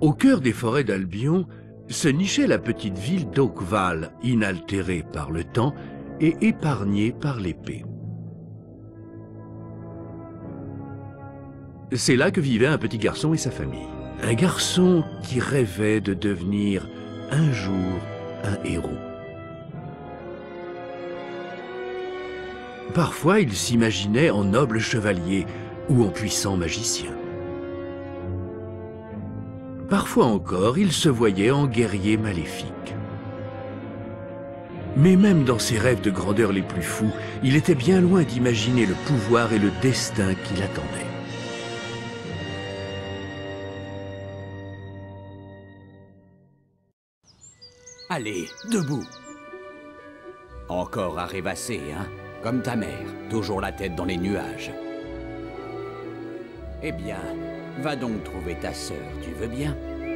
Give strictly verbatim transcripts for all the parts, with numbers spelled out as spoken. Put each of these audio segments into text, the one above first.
Au cœur des forêts d'Albion se nichait la petite ville d'Oakvale, inaltérée par le temps et épargnée par l'épée. C'est là que vivait un petit garçon et sa famille. Un garçon qui rêvait de devenir un jour un héros. Parfois, il s'imaginait en noble chevalier ou en puissant magicien. Parfois encore, il se voyait en guerrier maléfique. Mais même dans ses rêves de grandeur les plus fous, il était bien loin d'imaginer le pouvoir et le destin qui l'attendaient. Allez, debout. Encore à rêvasser, hein? Comme ta mère, toujours la tête dans les nuages. Eh bien, va donc trouver ta sœur, tu veux bien?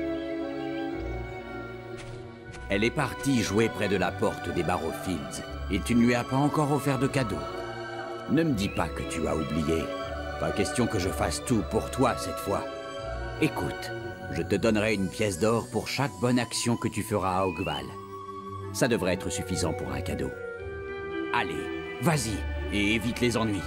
Elle est partie jouer près de la porte des Barrowfields, et tu ne lui as pas encore offert de cadeau. Ne me dis pas que tu as oublié. Pas question que je fasse tout pour toi cette fois. Écoute, je te donnerai une pièce d'or pour chaque bonne action que tu feras à Oakvale. Ça devrait être suffisant pour un cadeau. Allez, vas-y, et évite les ennuis.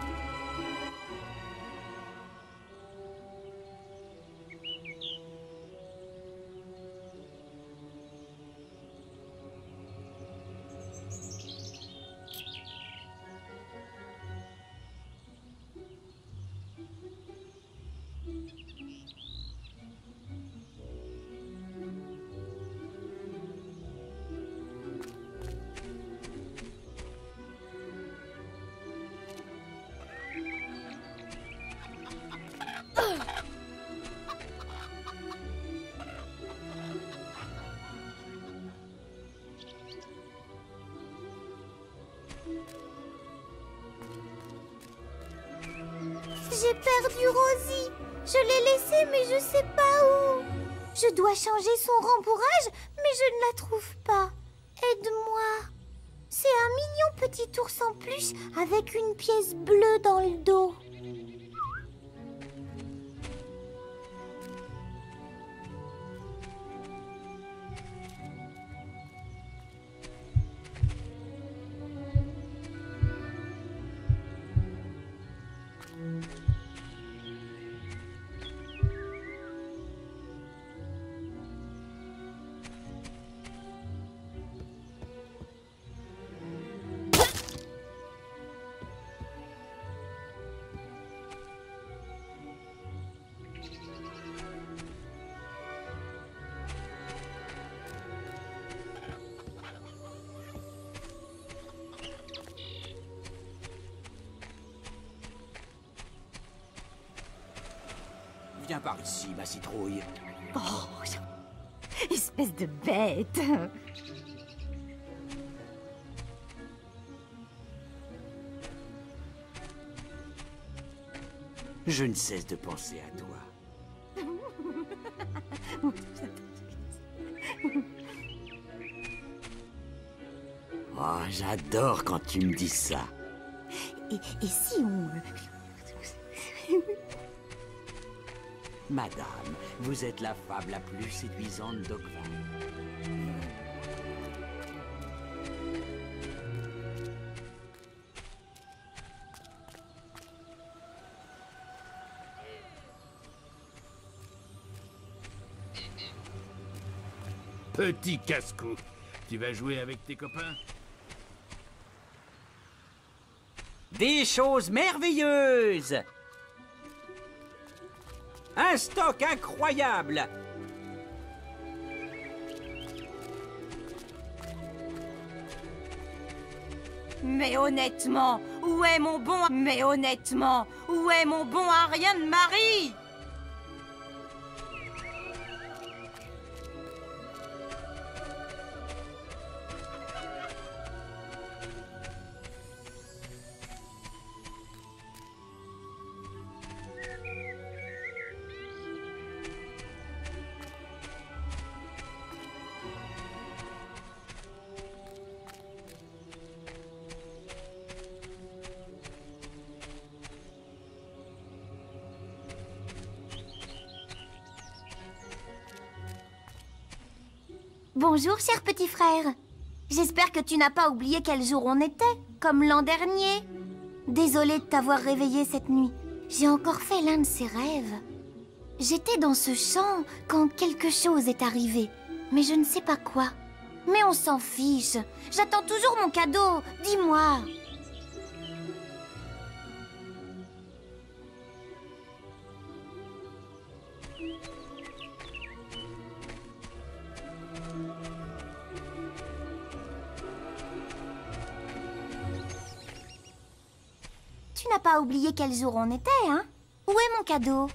J'ai perdu Rosie. Je l'ai laissée, mais je sais pas où. Je dois changer son rembourrage, mais je ne la trouve pas. Aide-moi. C'est un mignon petit ours en peluche avec une pièce bleue dans le dos. Viens par ici, ma citrouille. Oh, espèce de bête. Je ne cesse de penser à toi. Oh, j'adore quand tu me dis ça. Et, et si on... Madame, vous êtes la femme la plus séduisante d'Oakvale. Petit casse-cou, tu vas jouer avec tes copains? Des choses merveilleuses! Un stock incroyable! Mais honnêtement, où est mon bon... Mais honnêtement, où est mon bon Ariane Marie? Bonjour, cher petit frère. J'espère que tu n'as pas oublié quel jour on était, comme l'an dernier. Désolée de t'avoir réveillé cette nuit. J'ai encore fait l'un de ces rêves. J'étais dans ce champ quand quelque chose est arrivé, mais je ne sais pas quoi. Mais on s'en fiche. J'attends toujours mon cadeau. Dis-moi. Tu n'as pas oublié quel jour on était, hein? Où est mon cadeau?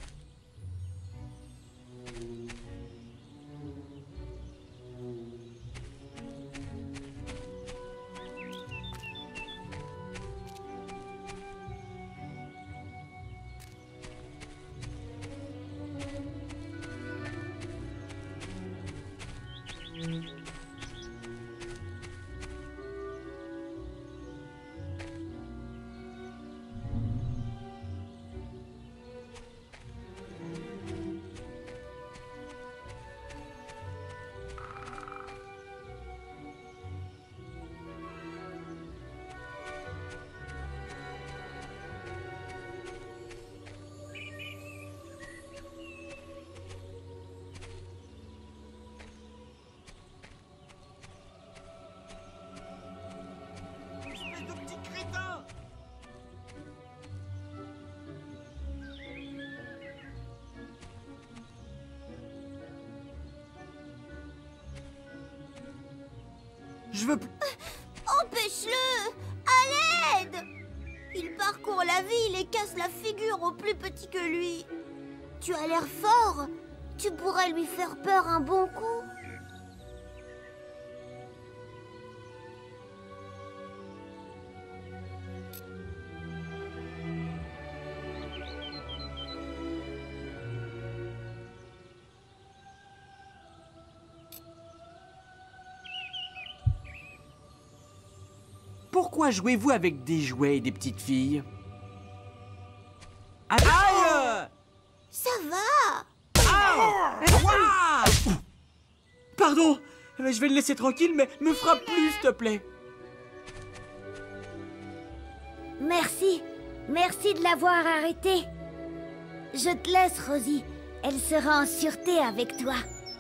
Je veux plus... Empêche-le! À l'aide! Il parcourt la ville et casse la figure au plus petit que lui. Tu as l'air fort. Tu pourrais lui faire peur un bon coup. Pourquoi jouez-vous avec des jouets et des petites filles? Aïe! Ça va! Ouah! Pardon, je vais le laisser tranquille, mais me frappe plus, s'il te plaît. Merci. Merci de l'avoir arrêté. Je te laisse, Rosie. Elle sera en sûreté avec toi.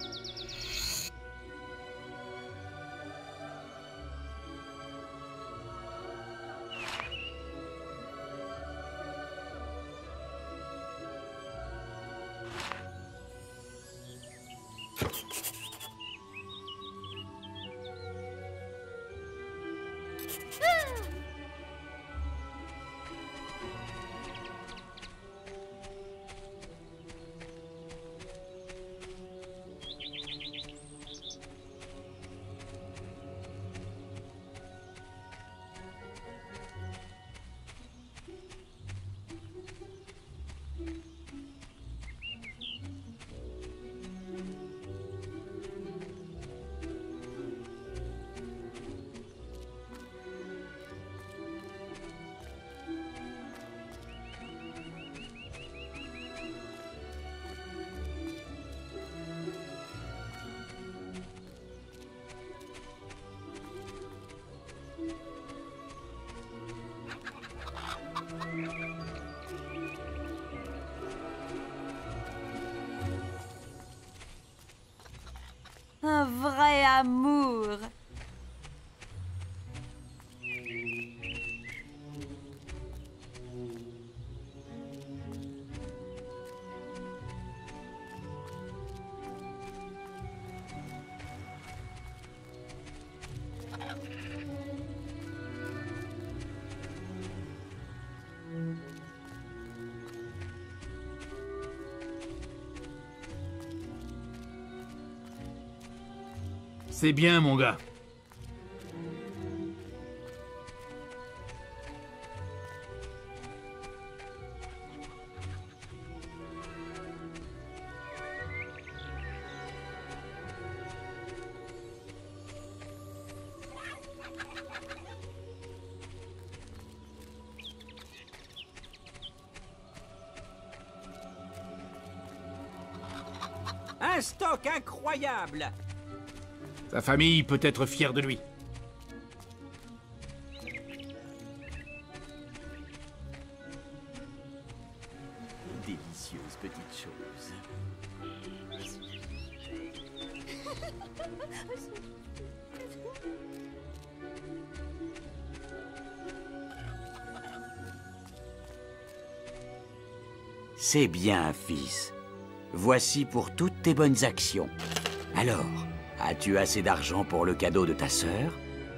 Un vrai amour. C'est bien, mon gars. Un stock incroyable! Sa famille peut être fière de lui. Délicieuse petite chose. C'est bien, fils. Voici pour toutes tes bonnes actions. Alors, as-tu assez d'argent pour le cadeau de ta sœur?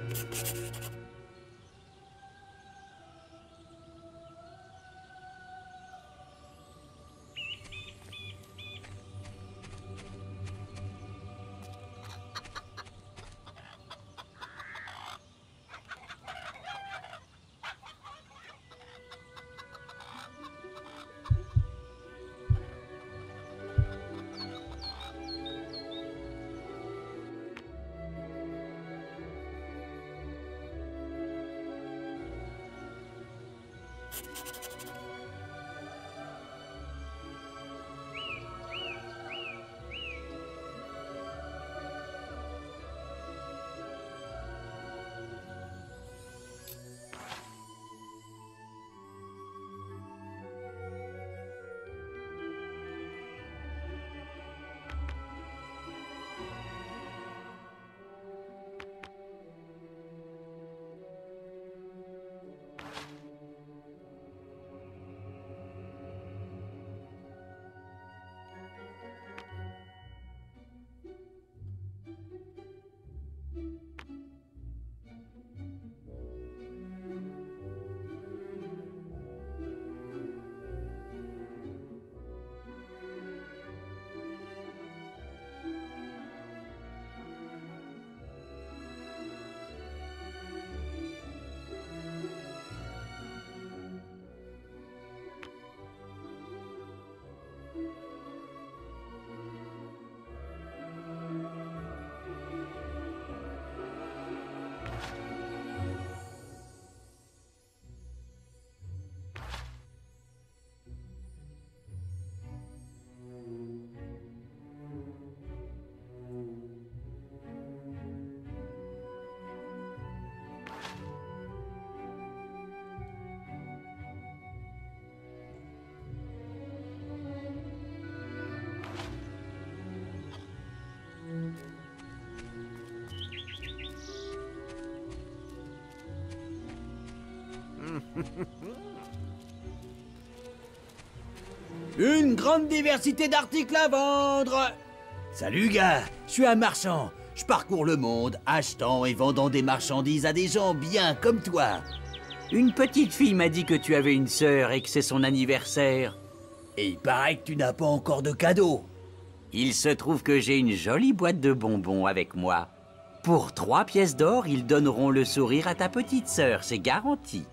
Une grande diversité d'articles à vendre. Salut, gars. Je suis un marchand. Je parcours le monde, achetant et vendant des marchandises à des gens bien comme toi. Une petite fille m'a dit que tu avais une sœur et que c'est son anniversaire. Et il paraît que tu n'as pas encore de cadeau. Il se trouve que j'ai une jolie boîte de bonbons avec moi. Pour trois pièces d'or, ils donneront le sourire à ta petite sœur, c'est garanti.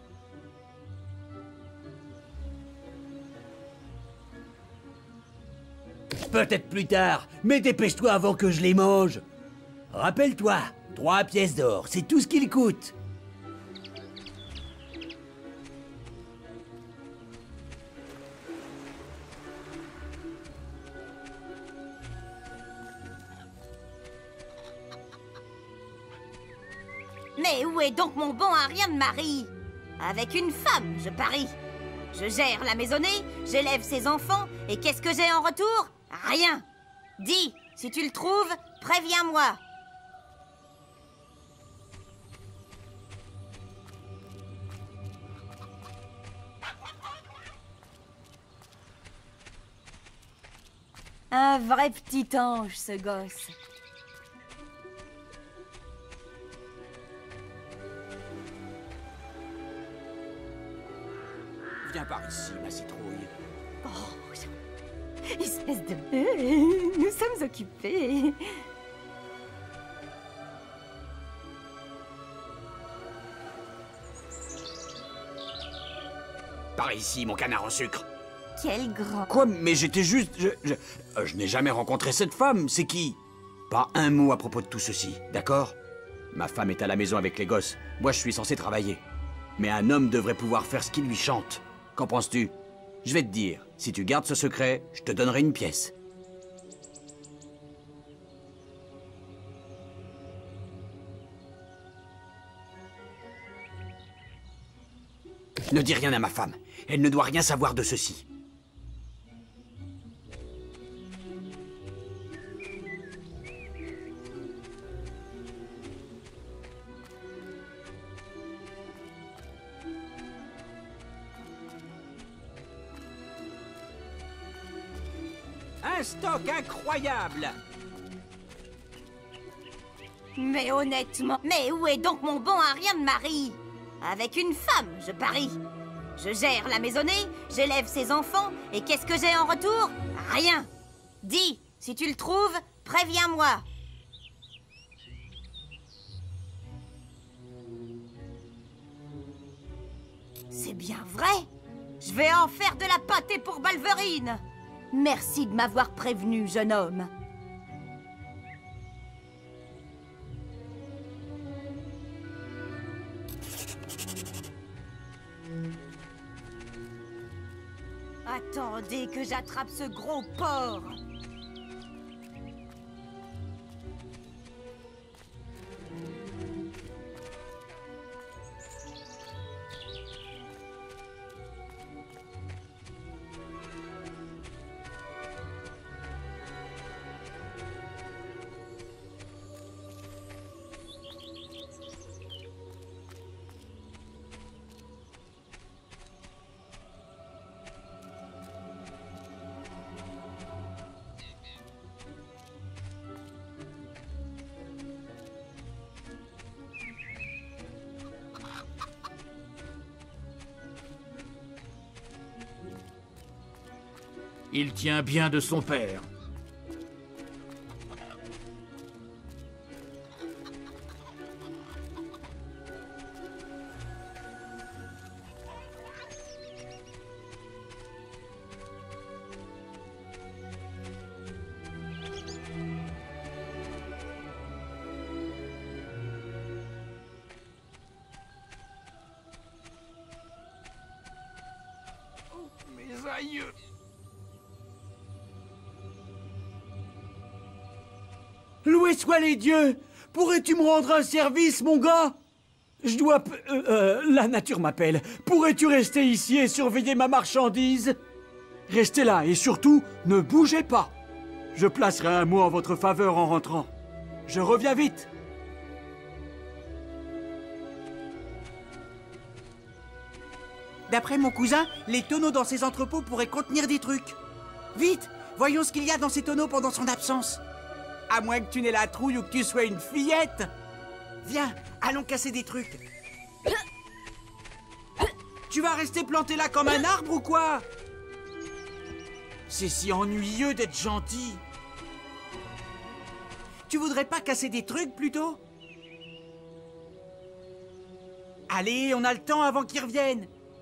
Peut-être plus tard, mais dépêche-toi avant que je les mange. Rappelle-toi, trois pièces d'or, c'est tout ce qu'il coûte. Mais où est donc mon bon Ariane Marie? Avec une femme, je parie. Je gère la maisonnée, j'élève ses enfants, et qu'est-ce que j'ai en retour? Rien. Dis, si tu le trouves, préviens-moi. Un vrai petit ange, ce gosse. Viens par ici, ma citrouille. Oh, espèce de... Euh, nous sommes occupés. Par ici, mon canard en sucre. Quel grand... Quoi? Mais j'étais juste... Je, je, euh, je n'ai jamais rencontré cette femme. C'est qui? Pas un mot à propos de tout ceci, d'accord? Ma femme est à la maison avec les gosses. Moi, je suis censé travailler. Mais un homme devrait pouvoir faire ce qui lui chante. Qu'en penses-tu? Je vais te dire, si tu gardes ce secret, je te donnerai une pièce. Ne dis rien à ma femme. Elle ne doit rien savoir de ceci. Un stock incroyable! Mais honnêtement, mais où est donc mon bon Ariane Marie? Avec une femme, je parie. Je gère la maisonnée, j'élève ses enfants, et qu'est-ce que j'ai en retour? Rien. Dis, si tu le trouves, préviens-moi. C'est bien vrai. Je vais en faire de la pâtée pour Balverine. Merci de m'avoir prévenu, jeune homme. Attendez que j'attrape ce gros porc. Il tient bien de son père. Oh, mes aïeux! Loués soient les dieux! Pourrais-tu me rendre un service, mon gars? Je dois... p- Euh, euh, la nature m'appelle. Pourrais-tu rester ici et surveiller ma marchandise? Restez là et surtout, ne bougez pas. Je placerai un mot en votre faveur en rentrant. Je reviens vite. D'après mon cousin, les tonneaux dans ces entrepôts pourraient contenir des trucs. Vite, voyons ce qu'il y a dans ces tonneaux pendant son absence. À moins que tu n'aies la trouille ou que tu sois une fillette. Viens, allons casser des trucs. Tu vas rester planté là comme un arbre ou quoi? C'est si ennuyeux d'être gentil. Tu voudrais pas casser des trucs plutôt? Allez, on a le temps avant qu'ils reviennent.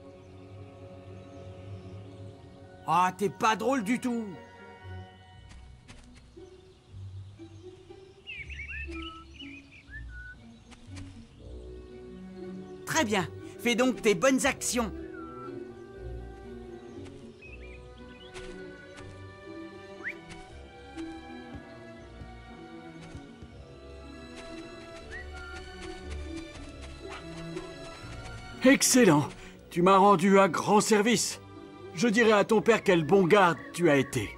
Ah, t'es pas drôle du tout. Très bien. Fais donc tes bonnes actions. Excellent. Tu m'as rendu un grand service. Je dirai à ton père quel bon garde tu as été.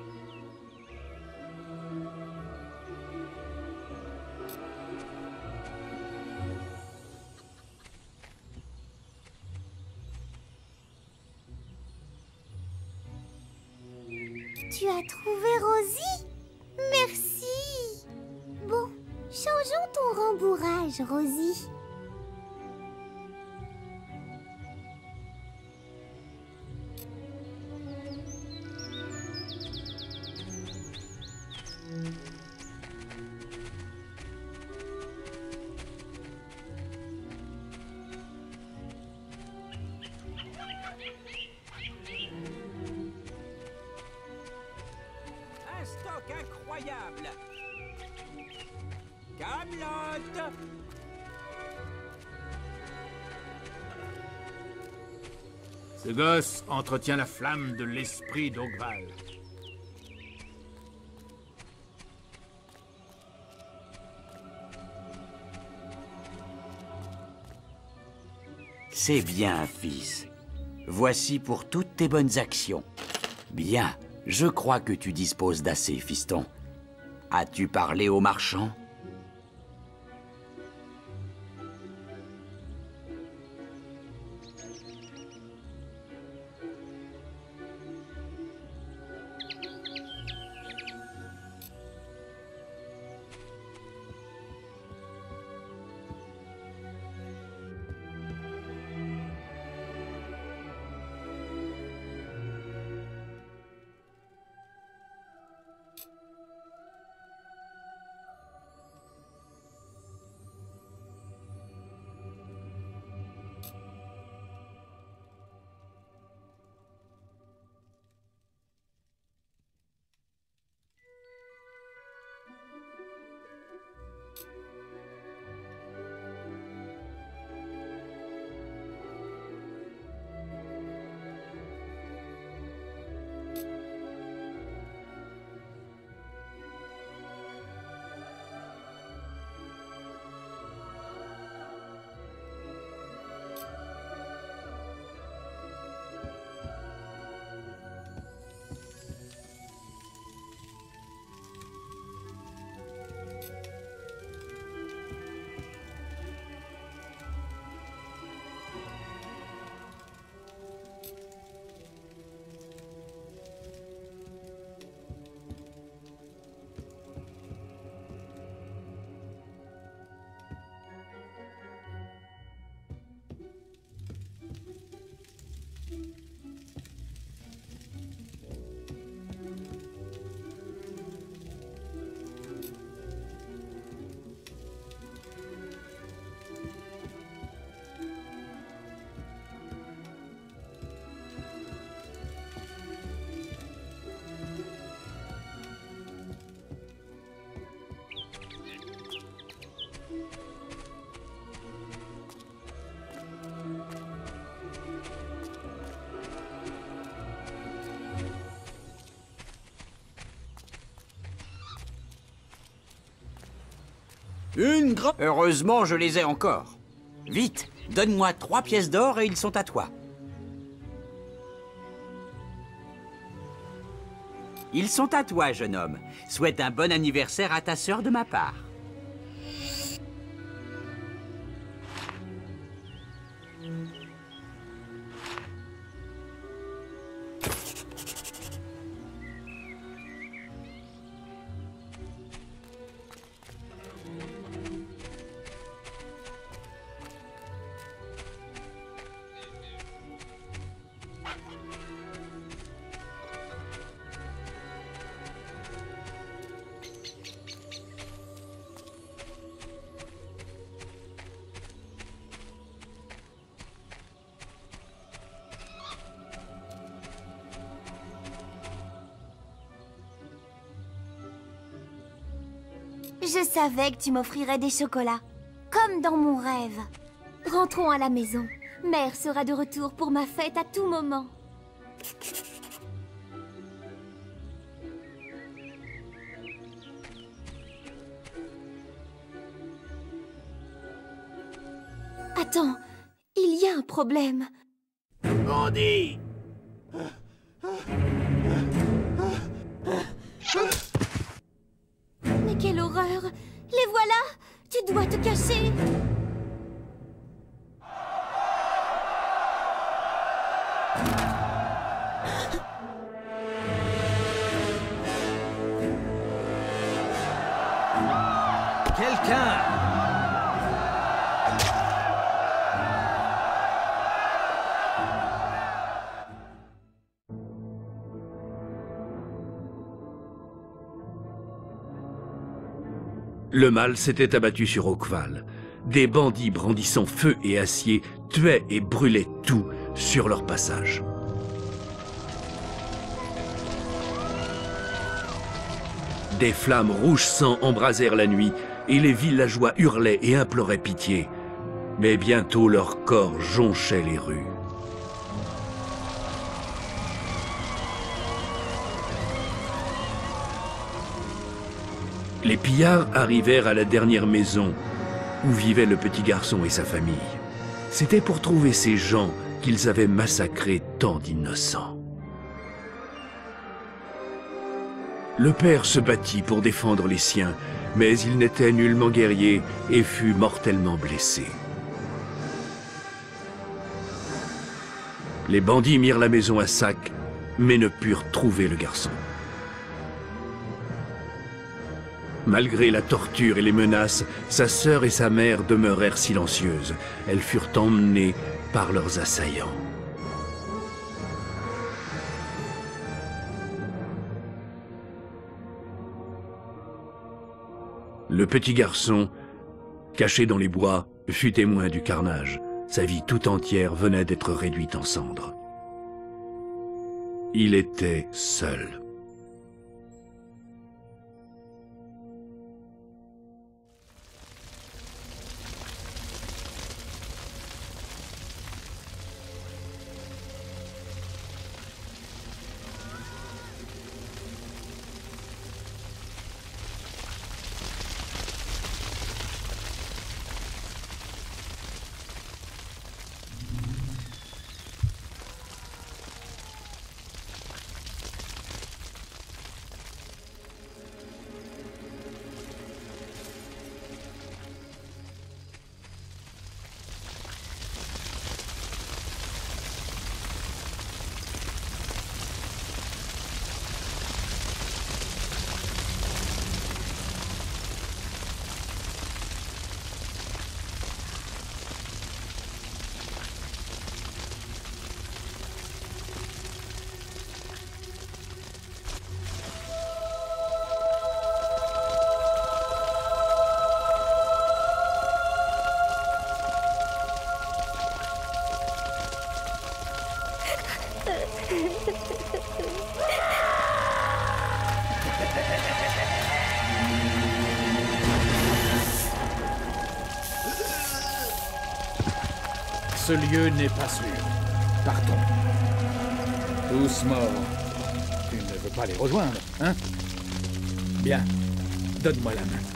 Tu as trouvé Rosie? Merci. Bon, changeons ton rembourrage, Rosie. Un stock incroyable. Camelot. Ce gosse entretient la flamme de l'esprit d'Ogval. C'est bien, fils. Voici pour toutes tes bonnes actions. Bien, je crois que tu disposes d'assez, fiston. As-tu parlé au marchand ? Une grande... Heureusement, je les ai encore. Vite, donne-moi trois pièces d'or et ils sont à toi. Ils sont à toi, jeune homme. Souhaite un bon anniversaire à ta sœur de ma part. Je savais que tu m'offrirais des chocolats, comme dans mon rêve. Rentrons à la maison. Mère sera de retour pour ma fête à tout moment. Attends, il y a un problème. Bandit! Mais quelle horreur! Les voilà! Tu dois te cacher! Quelqu'un! Le mal s'était abattu sur Oakval. Des bandits brandissant feu et acier tuaient et brûlaient tout sur leur passage. Des flammes rouges sang embrasèrent la nuit et les villageois hurlaient et imploraient pitié. Mais bientôt leurs corps jonchaient les rues. Les pillards arrivèrent à la dernière maison où vivait le petit garçon et sa famille. C'était pour trouver ces gens qu'ils avaient massacré tant d'innocents. Le père se battit pour défendre les siens, mais il n'était nullement guerrier et fut mortellement blessé. Les bandits mirent la maison à sac, mais ne purent trouver le garçon. Malgré la torture et les menaces, sa sœur et sa mère demeurèrent silencieuses. Elles furent emmenées par leurs assaillants. Le petit garçon, caché dans les bois, fut témoin du carnage. Sa vie tout entière venait d'être réduite en cendres. Il était seul. Ce lieu n'est pas sûr. Partons. Tous morts. Tu ne veux pas les rejoindre, hein? Bien. Donne-moi la main.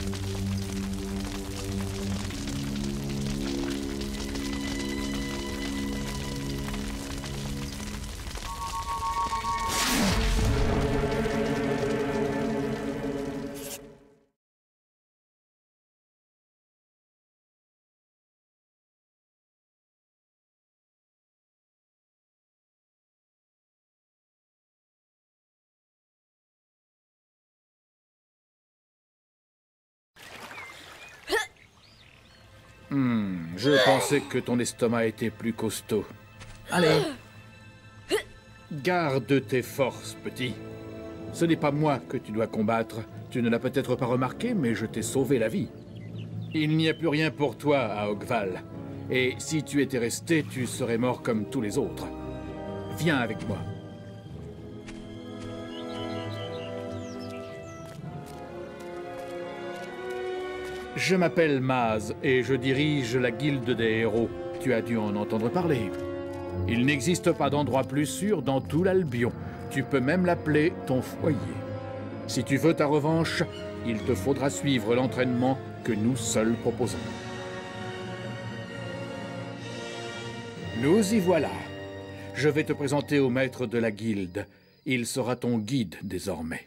Hmm, je pensais que ton estomac était plus costaud. Allez. Garde tes forces, petit. Ce n'est pas moi que tu dois combattre. Tu ne l'as peut-être pas remarqué, mais je t'ai sauvé la vie. Il n'y a plus rien pour toi à Ogval. Et si tu étais resté, tu serais mort comme tous les autres. Viens avec moi. Je m'appelle Maz et je dirige la Guilde des Héros. Tu as dû en entendre parler. Il n'existe pas d'endroit plus sûr dans tout l'Albion. Tu peux même l'appeler ton foyer. Si tu veux ta revanche, il te faudra suivre l'entraînement que nous seuls proposons. Nous y voilà. Je vais te présenter au maître de la Guilde. Il sera ton guide désormais.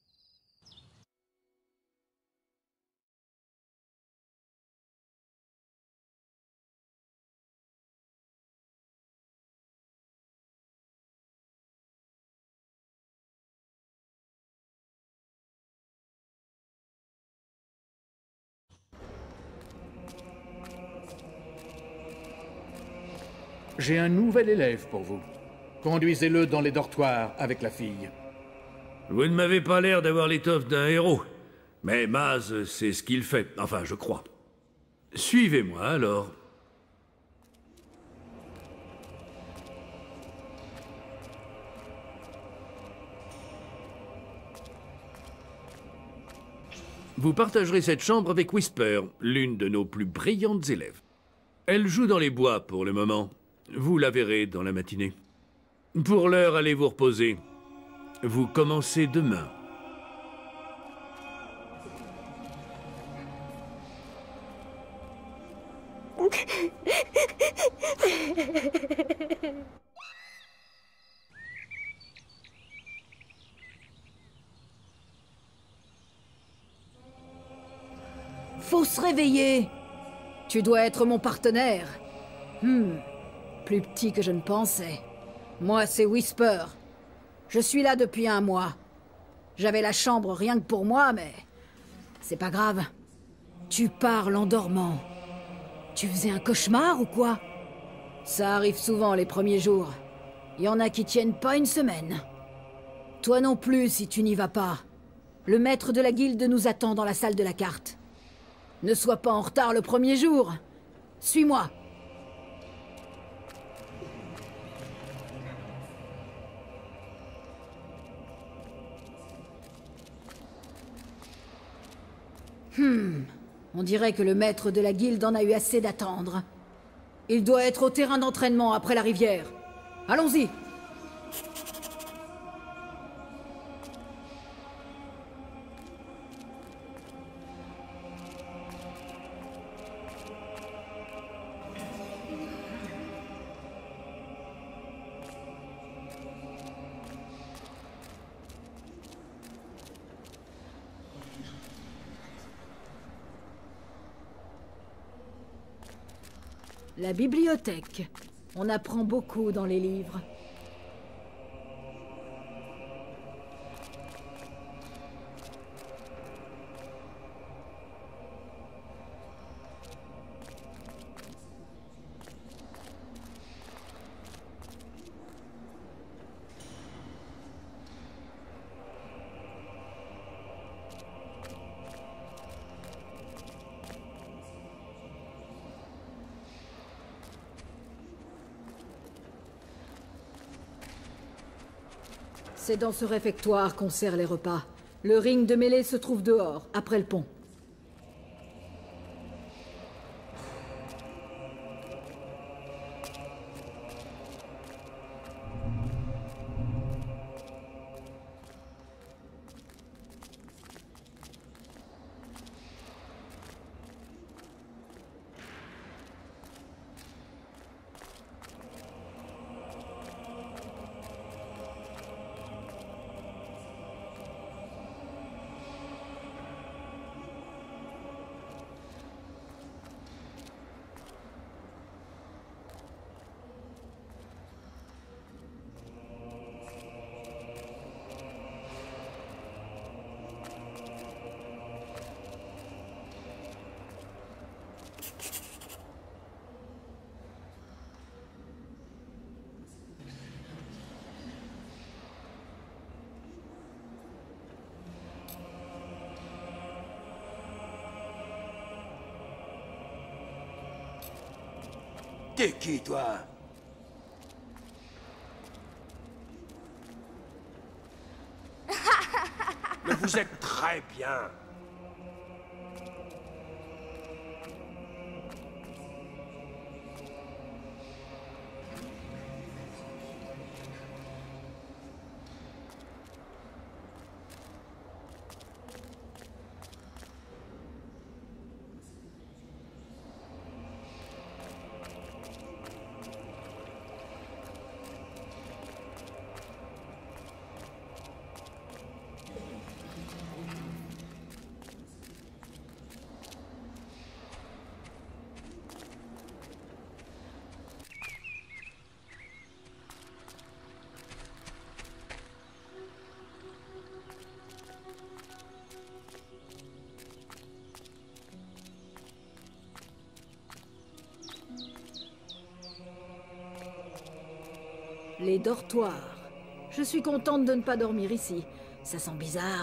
J'ai un nouvel élève pour vous. Conduisez-le dans les dortoirs avec la fille. Vous ne m'avez pas l'air d'avoir l'étoffe d'un héros. Mais Maz, c'est ce qu'il fait. Enfin, je crois. Suivez-moi, alors. Vous partagerez cette chambre avec Whisper, l'une de nos plus brillantes élèves. Elle joue dans les bois pour le moment. Vous la verrez dans la matinée. Pour l'heure, allez vous reposer. Vous commencez demain. Faut se réveiller. Tu dois être mon partenaire. Hmm, plus petit que je ne pensais. Moi, c'est Whisper. Je suis là depuis un mois. J'avais la chambre rien que pour moi, mais... c'est pas grave. Tu parles en dormant. Tu faisais un cauchemar ou quoi? Ça arrive souvent les premiers jours. Il y en a qui tiennent pas une semaine. Toi non plus, si tu n'y vas pas. Le maître de la guilde nous attend dans la salle de la carte. Ne sois pas en retard le premier jour. Suis-moi. Hmm. On dirait que le maître de la guilde en a eu assez d'attendre. Il doit être au terrain d'entraînement après la rivière. Allons-y. La bibliothèque. On apprend beaucoup dans les livres. C'est dans ce réfectoire qu'on sert les repas. Le ring de mêlée se trouve dehors, après le pont. T'es qui, toi? Mais vous êtes très bien. Les dortoirs. Je suis contente de ne pas dormir ici. Ça sent bizarre.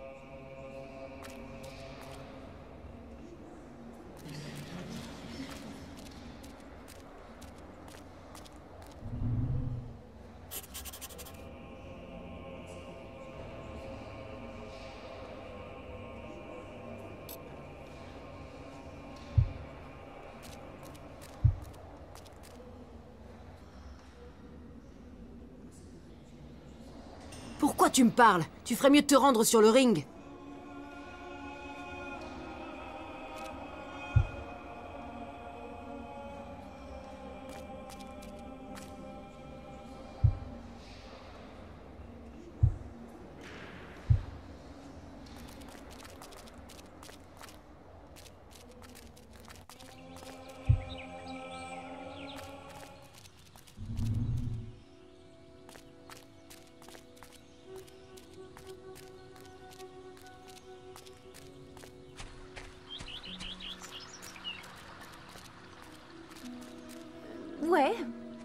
Pourquoi tu me parles? Tu ferais mieux de te rendre sur le ring. Ouais.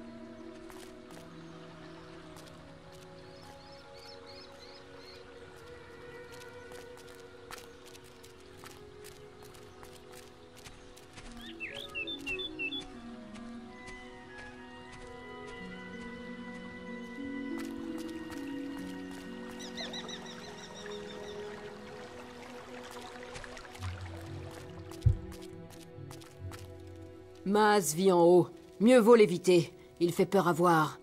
Maz vit en haut. Mieux vaut l'éviter. Il fait peur à voir.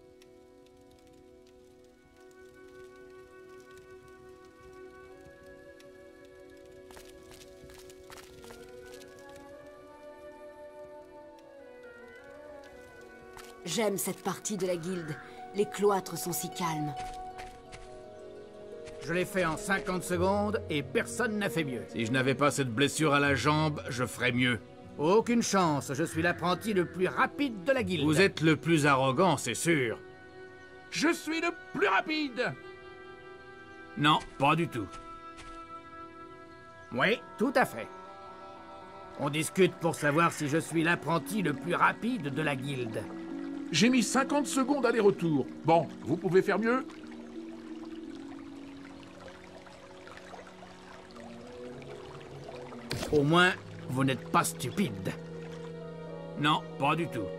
J'aime cette partie de la guilde. Les cloîtres sont si calmes. Je l'ai fait en cinquante secondes et personne n'a fait mieux. Si je n'avais pas cette blessure à la jambe, je ferais mieux. Aucune chance, je suis l'apprenti le plus rapide de la guilde. Vous êtes le plus arrogant, c'est sûr. Je suis le plus rapide. Non, pas du tout. Oui, tout à fait. On discute pour savoir si je suis l'apprenti le plus rapide de la guilde. J'ai mis cinquante secondes aller-retour. Bon, vous pouvez faire mieux? Au moins, vous n'êtes pas stupide. Non, pas du tout.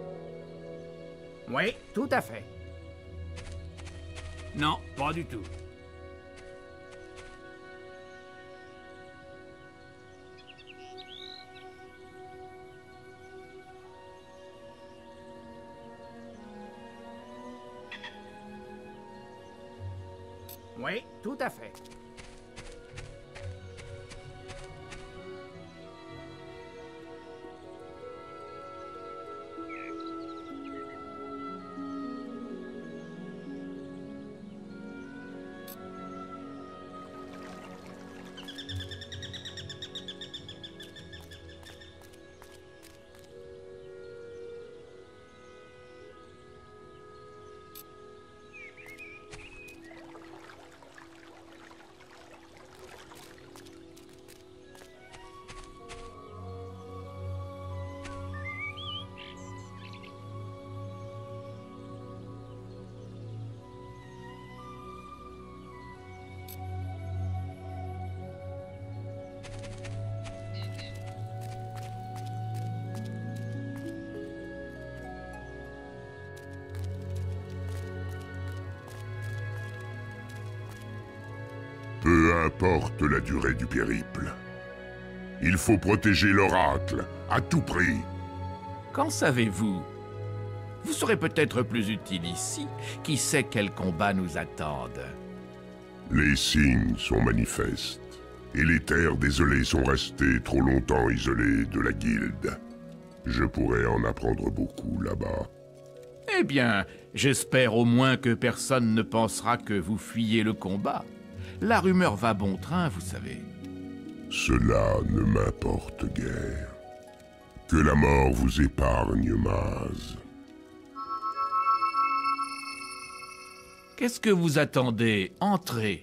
Oui, tout à fait. Non, pas du tout. Oui, tout à fait. Peu importe la durée du périple. Il faut protéger l'oracle, à tout prix. Qu'en savez-vous? Vous serez peut-être plus utile ici. Qui sait quels combats nous attendent? Les signes sont manifestes. Et les terres désolées sont restées trop longtemps isolées de la guilde. Je pourrais en apprendre beaucoup là-bas. Eh bien, j'espère au moins que personne ne pensera que vous fuyez le combat. La rumeur va bon train, vous savez. Cela ne m'importe guère. Que la mort vous épargne, Maz. Qu'est-ce que vous attendez? Entrez.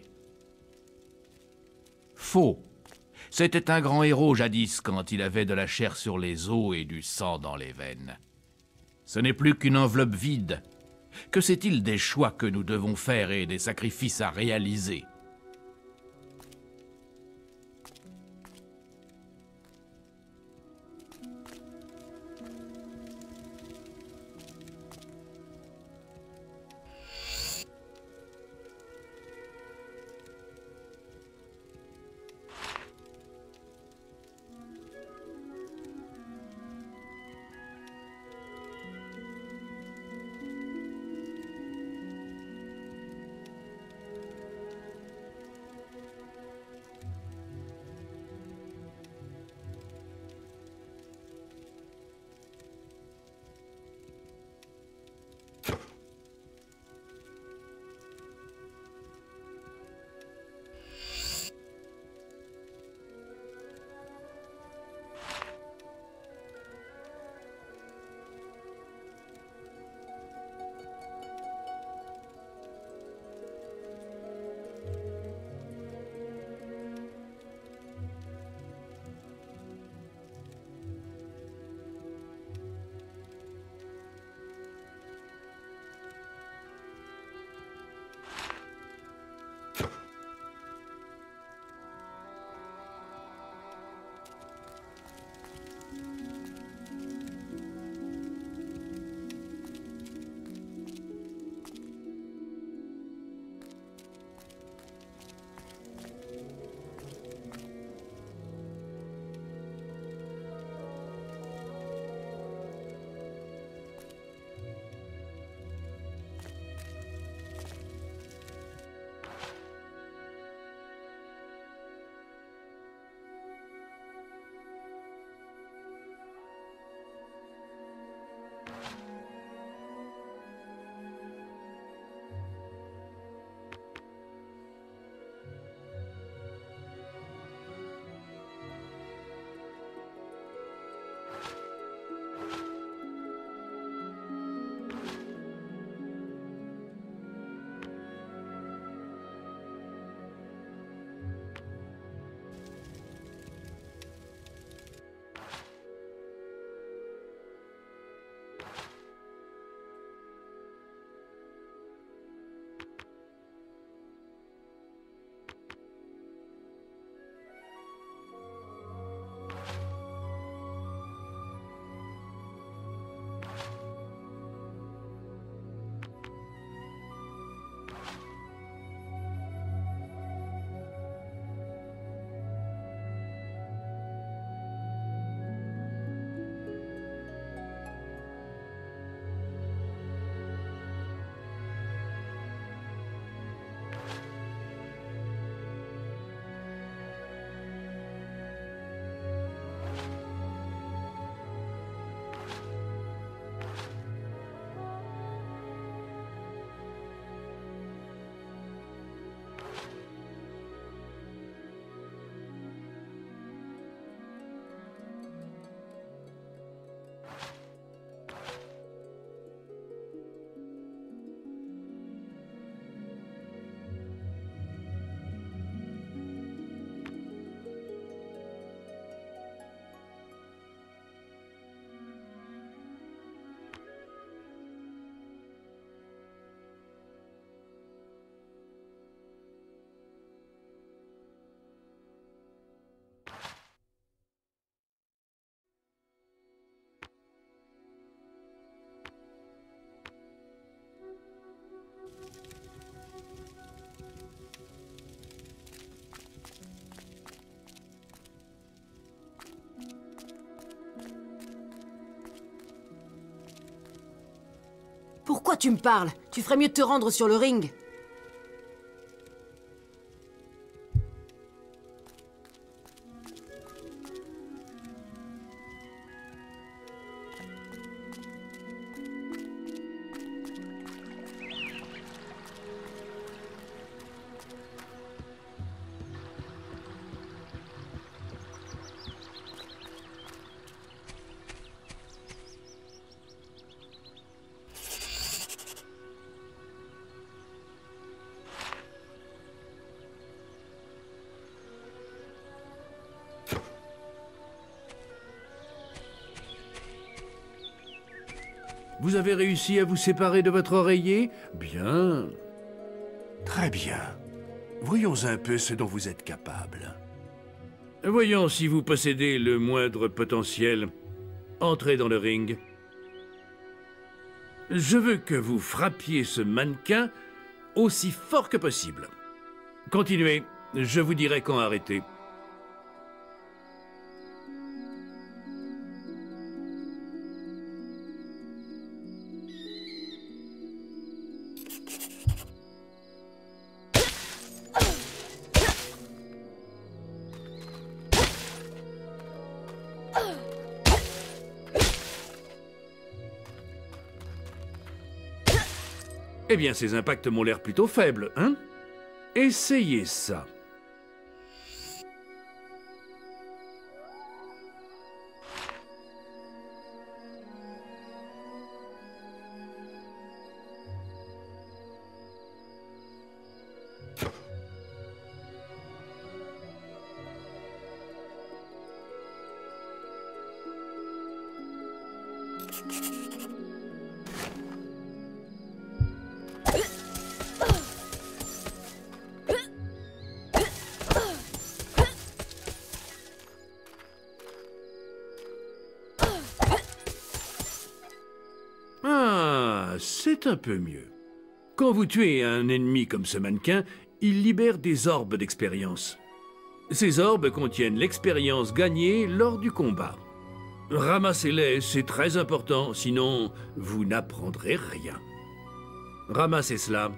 Faux. C'était un grand héros jadis quand il avait de la chair sur les os et du sang dans les veines. Ce n'est plus qu'une enveloppe vide. Que sait-il des choix que nous devons faire et des sacrifices à réaliser? Pourquoi tu me parles? Tu ferais mieux de te rendre sur le ring. Vous avez réussi à vous séparer de votre oreiller? Bien. Très bien. Voyons un peu ce dont vous êtes capable. Voyons si vous possédez le moindre potentiel. Entrez dans le ring. Je veux que vous frappiez ce mannequin aussi fort que possible. Continuez, je vous dirai quand arrêter. Eh bien, ces impacts m'ont l'air plutôt faibles, hein? Essayez ça. C'est un peu mieux. Quand vous tuez un ennemi comme ce mannequin, il libère des orbes d'expérience. Ces orbes contiennent l'expérience gagnée lors du combat. Ramassez-les, c'est très important, sinon vous n'apprendrez rien. Ramassez cela.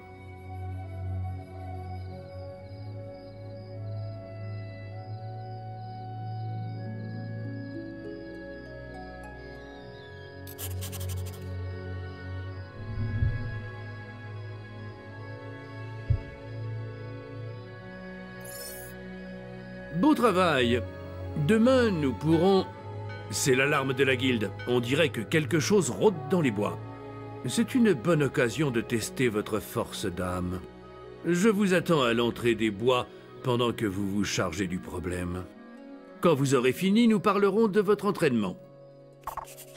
Beau travail. Demain, nous pourrons... C'est l'alarme de la guilde. On dirait que quelque chose rôde dans les bois. C'est une bonne occasion de tester votre force d'âme. Je vous attends à l'entrée des bois pendant que vous vous chargez du problème. Quand vous aurez fini, nous parlerons de votre entraînement.